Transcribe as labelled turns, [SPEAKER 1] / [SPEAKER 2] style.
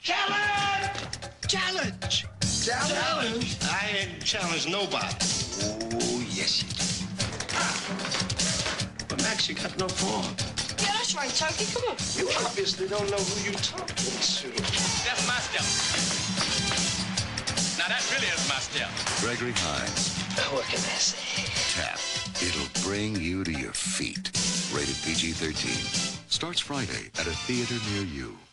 [SPEAKER 1] Challenge!
[SPEAKER 2] Challenge!
[SPEAKER 1] Challenge? I ain't challenged nobody.
[SPEAKER 2] Oh, yes, you do.
[SPEAKER 1] But Max, you got no form.
[SPEAKER 3] Yeah, that's right, Turkey. Come on.
[SPEAKER 1] You obviously don't know who you talking to.
[SPEAKER 4] That's my step. Now that really is my step.
[SPEAKER 2] Gregory Hines.
[SPEAKER 1] What can I say?
[SPEAKER 2] Tap. It'll bring you to your feet. Rated PG-13. Starts Friday at a theater near you.